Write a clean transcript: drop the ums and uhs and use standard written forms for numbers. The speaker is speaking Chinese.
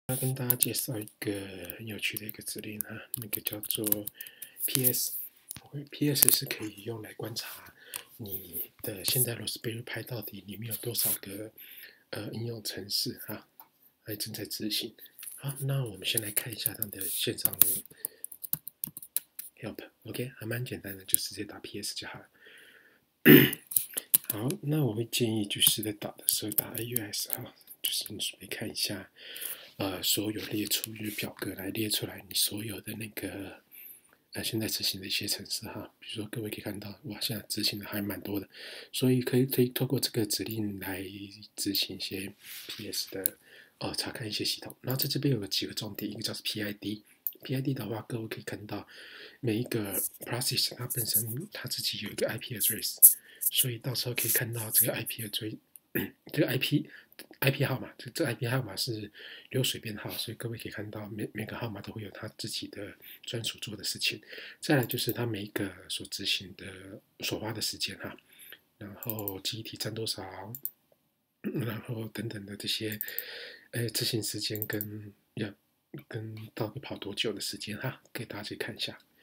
要跟大家介绍一个很有趣的一个指令哈，那个叫做 PS。PS 是可以用来观察你的现在 Raspberry Pi 到底里面有多少个应用程式哈，还正在执行。好，那我们先来看一下它的线上 help。OK， 还蛮简单的，就直接打 PS 就好了。好，那我会建议就是在打的时候打 AUS 哈，就是你准备看一下，所有列出一个表格来列出来你所有的那个现在执行的一些程式哈，比如说各位可以看到，哇，现在执行的还蛮多的，所以可以透过这个指令来执行一些 PS 的查看一些系统。然后在这边有几个重点，一个叫做 PID。PID 的话，各位可以看到每一个 process 它本身它自己有一个 IP address，所以到时候可以看到这个 IP address，这个 IP 号码，这 IP 号码是流水编号，所以各位可以看到每个号码都会有它自己的专属做的事情。再来就是它每一个所执行的所花的时间哈，然后记忆体占多少，然后等等的这些，执行时间跟到底跑多久的时间哈，给大家去看一下。